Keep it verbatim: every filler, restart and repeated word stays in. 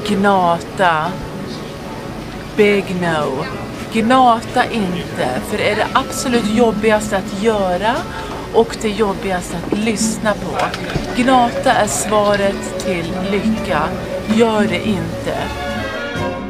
gnata. Big no. Gnata inte, för det är det absolut jobbigaste att göra och det jobbigaste att lyssna på. Gnata är svaret till lycka. Gör det inte.